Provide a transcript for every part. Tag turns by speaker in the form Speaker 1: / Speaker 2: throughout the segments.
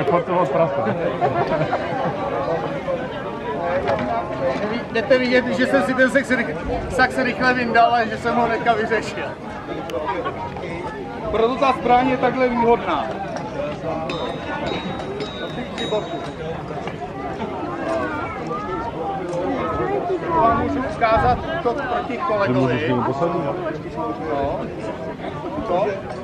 Speaker 1: portovat prasa.
Speaker 2: Jdete vidět, že jsem si ten sax rychle vyndal a že jsem ho hnedka vyřešil. Proto ta zbraň je takhle výhodná. To vám můžu vzkázat to proti kolegovi. No. To?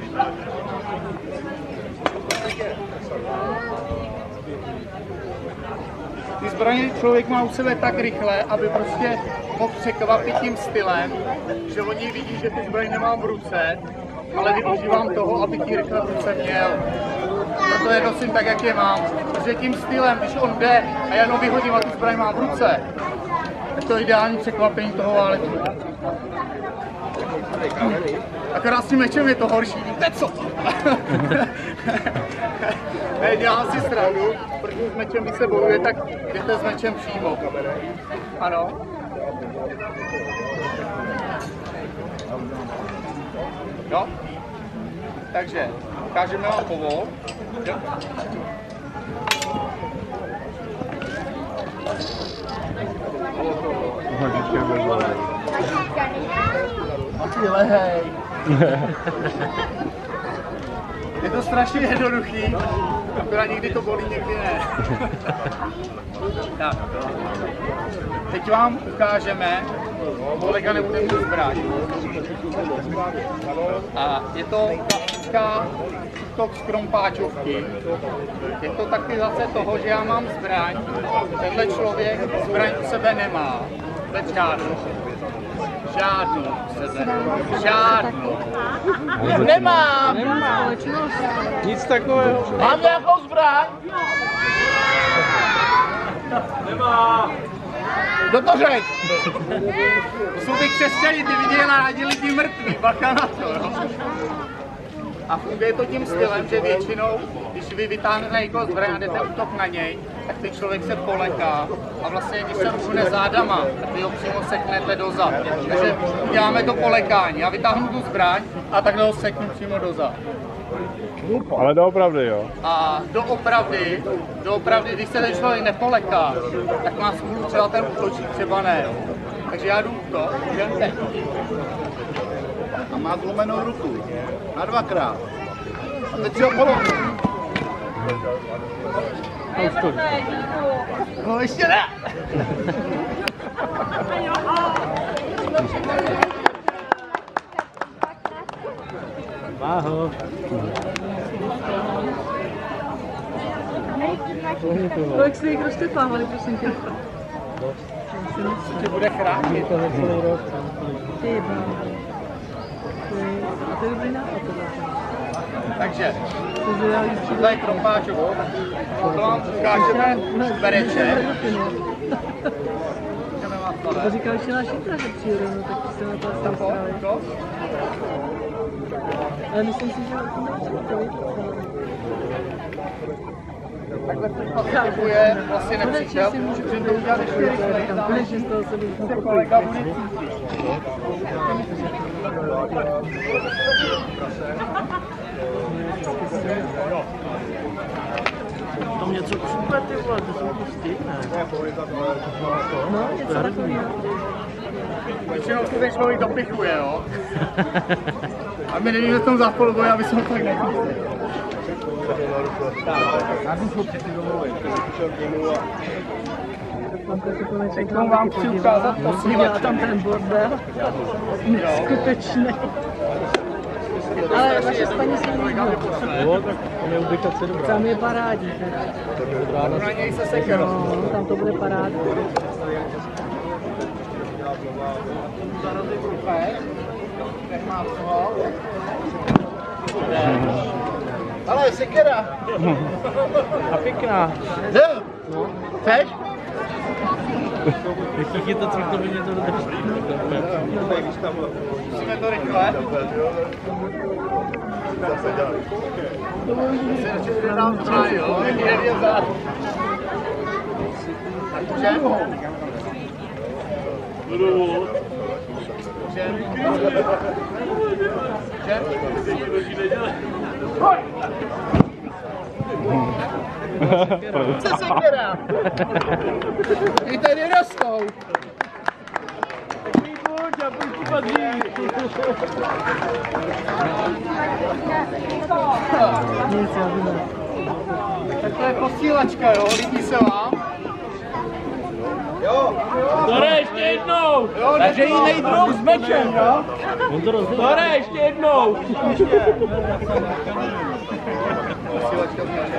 Speaker 2: Ty zbraně člověk má u sebe tak rychle, aby prostě mohl překvapit tím stylem, že oni vidí, že ty zbraně nemám v ruce, ale využívám toho, aby ti rychle v ruce měl. Proto je nosím tak, jak je mám. Protože tím stylem, když on jde a já jenom vyhodím a tu zbraň mám v ruce, tak to je ideální překvapení toho válečníka. Akorát s tím mečem je to horší, víte co? Ne, dělám si srandu, protože s mečem, když se bojuje, tak jdete s mečem přímo. Ano. Jo? Takže, ukážeme vám povol. Ty lehej. Je to strašně jednoduchý, akorát někdy to bolí, někdy ne. Tak. Teď vám ukážeme, kolega nebude mít zbraň. A je to klasická útok z krompáčovky. Je to taky zase toho, že já mám zbraň, tenhle člověk zbraň u sebe nemá. Vůbec žádnou. Žádnou sebe. Žádnou. Nemám!
Speaker 1: Nic takového.
Speaker 2: Mám nějakou zbraň?
Speaker 1: Nemá.
Speaker 2: Kdo to řekl? Jsou ty křesťani, ty viděli rádi lidi mrtví, bacha na to, no. A funguje to tím stylem, že většinou, když vy vytáhnete někoho zbraň a jdete útok na něj, tak ten člověk se poleká a vlastně, když se ruhne zádama, tak vy ho přímo seknete dozad. Takže děláme to polekání. Já vytáhnu tu zbraň a takhle ho seknu přímo dozad.
Speaker 1: Ale doopravdy, jo.
Speaker 2: A doopravdy, když se ten člověk nepoleká, tak má smůlu třeba ten útočík, třeba ne. Jo. Takže já jdu to, jdem a má zlomenou ruku. Na dvakrát. A teď si ho polomím. No ještě ne!
Speaker 1: Váho.
Speaker 3: Kolik jste jich roztepávali, prosím tě?
Speaker 2: Tě bude chránit.
Speaker 1: To za celý rok.
Speaker 3: Ty a to je dobrý nápad tohle.
Speaker 2: Takže, tohle je krompáčovka. To vám ukážeme bereček.
Speaker 3: To říkal, že náš Jitra, že přijde, no tak se na to tam stávali. Ale myslím si, že
Speaker 2: takhle postupuje vlastně nepřítel, můžeme to udělat ještě rychleji.
Speaker 3: konečně z toho se bych
Speaker 2: Kolega bude cítit.
Speaker 4: Tam něco křupe, ty vole, to jsou pustí, ne?
Speaker 3: No, něco takového.
Speaker 2: Většinou se ten člověk dopichuje, jo? A my nevíme, co tam za polboj, aby se ho tak nepustili. Já bych ho přeci domluvil. Teď vám chci ukázat posílač.
Speaker 3: Tam ten bordel. Neskutečný. Ale vaše spaní se mi líbilo.
Speaker 1: Jo, tak tam je ubikace dobrá.
Speaker 3: Tam je parádní.
Speaker 2: Na něj se sekerou.
Speaker 3: No, tam to bude parádní.
Speaker 2: Ale sekera.
Speaker 1: A pěkná.
Speaker 2: No. Chceš?
Speaker 4: Jak je to cvikovně to dodrží?
Speaker 2: Musíme to rychle. Se dám třeba, jo? Je vězat. Takže? Co sekéra? I tady rostou. Tak to je posílačka, jo? Líbí se vám?
Speaker 4: Dore, ještě jednou!
Speaker 2: Jo, takže jiný druh s mečem, jo?
Speaker 4: Dore, ještě jednou!
Speaker 2: Posílačka s mečem.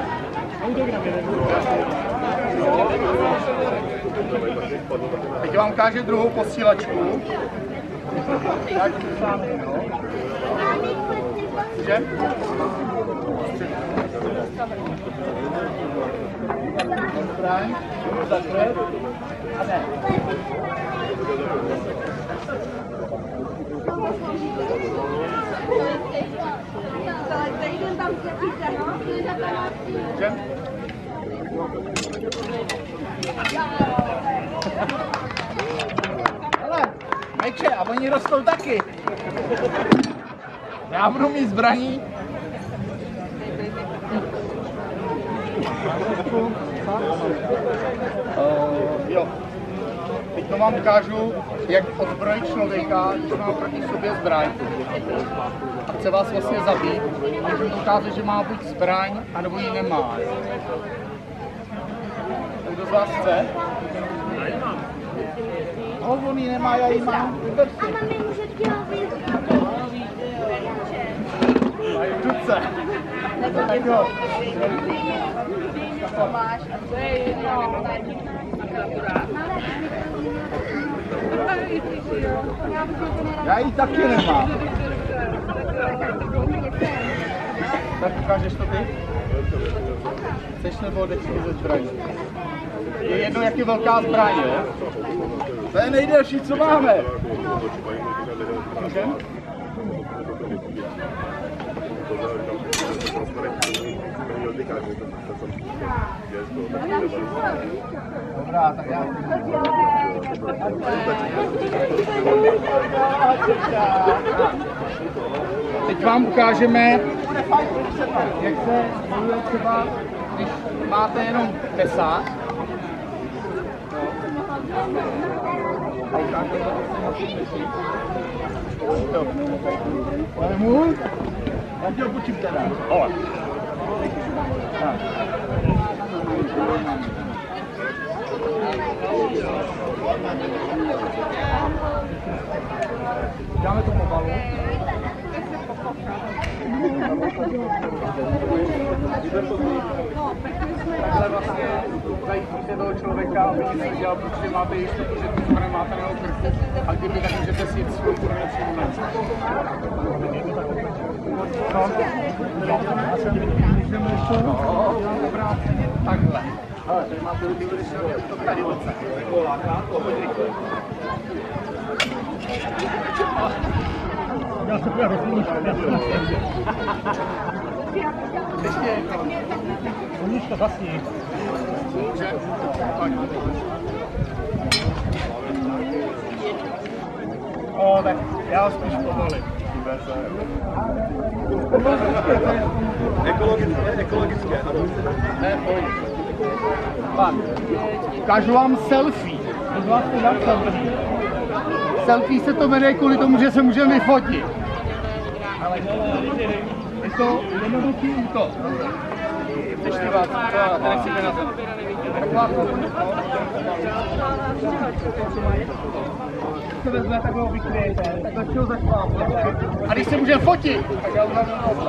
Speaker 2: Teď vám ukážu druhou posílačku. Tak, jo. Že? Zbraň, zaklet a ne. Že? Hele, meče, a oni rostou taky. Já budu mít zbraní. Jo. Teď to vám ukážu, jak odzbrojit člověka, když má proti sobě zbraň. A chce vás vlastně zabít. A můžu ukázat, že má buď zbraň, anebo ji nemá. Tak kdo z vás chce? No, on ji nemá, já ji mám. Vyber si. Mají v ruce. Tak jo. Já ji taky nemám. Tak ukážeš to ty? Chceš nebo jdeš ze zbraní? Je jedno, jak je velká zbraň, jo? To je nejdelší, co máme. Můžem? Dobrá, tak já... Teď vám ukážeme, jak se bojuje třeba, když máte jenom tesář. To je můj? Já tě ho počím teda. Ole. Tak. Dáme to pomalu. Takhle vlastně zajistíte toho člověka, aby nic nedělal, protože máte jistotu, že tu zbraň máte na krku a kdyby tak můžete si jet svůj nejlepší moment. No, obráceně takhle. Ale tady máte ruky, když se to tady oce. Já se půjdu rozumíš. Ještě. Umíš to zasnít. O, tak já ho spíš povolím. Ekologické. Ne, pojď. Pak. Ukážu vám selfie. Selfie se to jmenuje kvůli tomu, že se můžeme vyfotit. Ale je to jednoduchý útok. Chceš ty vás, to nechcíme na zem. To vezme, tak ho vykryjete, tak ho zašlápne. A když se můžeme fotit, tak já uzavřu nos.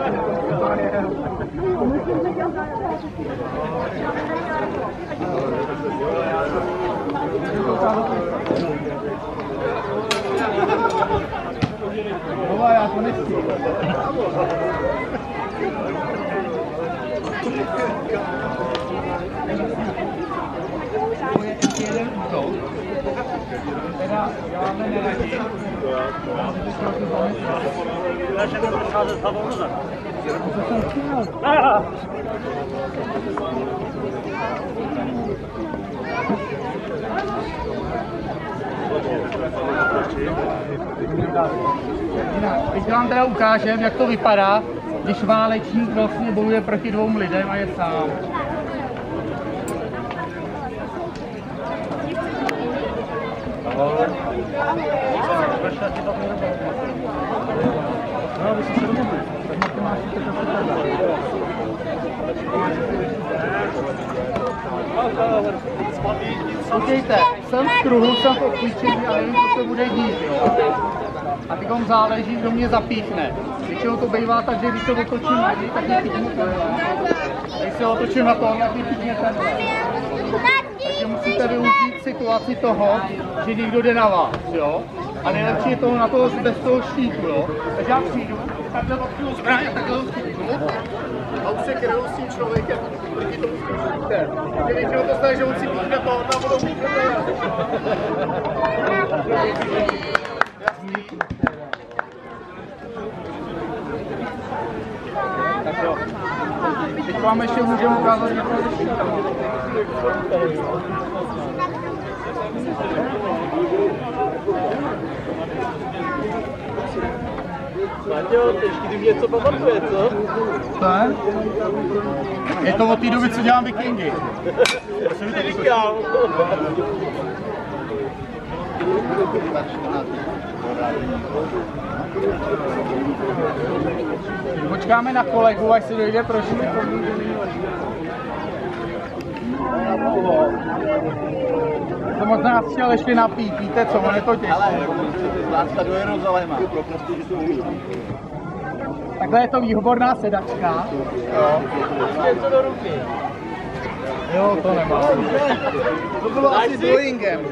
Speaker 2: Dova, já to nechci. To je ještě jeden útok. Teda děláme neradí.
Speaker 4: Já se budu přecházet s hlavou nazad.
Speaker 2: Teď vám teda ukážem, jak to vypadá, když válečník vlastně bojuje proti dvou lidem a je sám. Počkejte, jsem v kruhu, jsem v obklíčení, ale nevím, co se bude dít, jo. A teďkom záleží, kdo mě zapíchne. Většinou to bývá tak, že když se otočím na něj, tak mě píchne tenhle. Když se otočím na tohle, tak mě píchne tenhle. Takže musíte využít situaci toho, že někdo jde na vás, jo. A nejlepší je to na toho bez toho štítu, jo. Takže já přijdu, takhle odkryju zbraň a takhle ho chytnu. A už se kryju s tím člověkem proti tomu štítem. Takže většinou to stane, že on si píchne tohle a budou píchne tak jo. Teď vám ještě můžeme ukázat něco ze štíta.
Speaker 4: Maťo, teď když něco pamatuje, co?
Speaker 2: Ne? Je to od té doby, co dělám vikingy.
Speaker 4: Říkám.
Speaker 2: Počkáme na kolegu, až si dojde, proč mi to moc nás chtěl ještě napít, víte co, on je to těžké.
Speaker 4: Láska do Jeruzaléma.
Speaker 2: Takhle je to výborná sedačka. Jo.
Speaker 4: Něco do ruky.
Speaker 2: Jo, to nemá. To bylo asi Boeingem.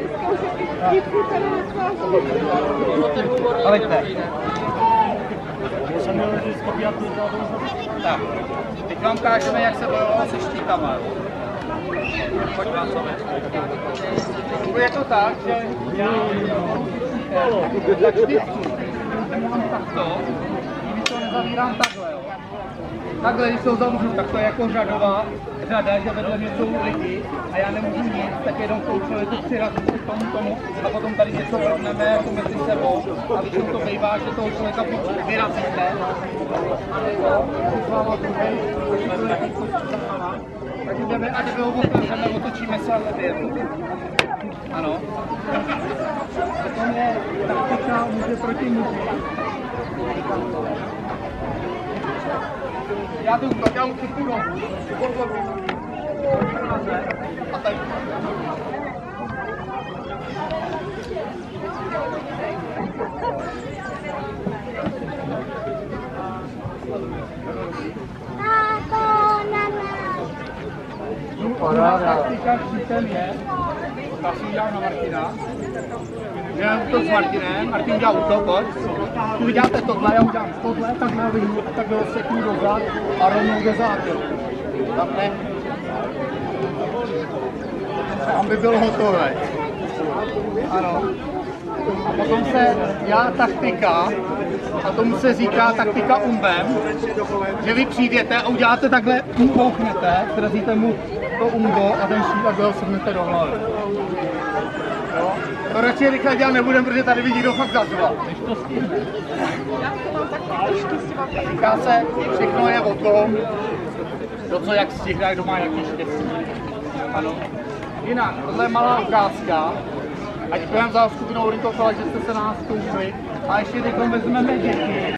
Speaker 2: Ale jde. Tak, teď vám ukážeme, jak se bojovalo se štítama. Pojď vám to je to tak, že já tak vždycky nemám takto, když to nezavírám takhle, jo. Takhle, když to zavřu, tak to je jako řadová řada, že vedle mě jsou lidi a já nemůžu nic, tak jenom tou člověku přirazím k tomu a potom tady něco rovneme jako mezi sebou a většinou to bývá, že toho člověka vyrazíte. Takže jdeme a jdeme ho otevřeme, otočíme se a jdeme. Ano. Potom je taktika muže proti muži. Já tu dělám chytnu. A tady. Taktika štítem je, ta si udělám na Martina. Dělám to s Martinem, Martin udělá útok, pojď. Vy děláte tohle, já udělám tohle, takhle vyhnu, takhle ho seknu dozad a rovnou do zátěru. Takhle. Aby byl hotový. Ano. A potom se dělá taktika, a tomu se říká taktika umbem, že vy přijdete a uděláte takhle, bouchnete, zrazíte mu to umbo a ten šít a ho sednete do hlavy. Jo? To radši rychle dělat nebudem, protože tady vidí kdo fakt zazva. Říká se, všechno je o tom, to co jak stihne, kdo má nějaký štěstí. Ano. Jinak, tohle je malá ukázka. A děkujeme za skupinou Rinko, že jste se nás koupili. A ještě teď vezmeme děti.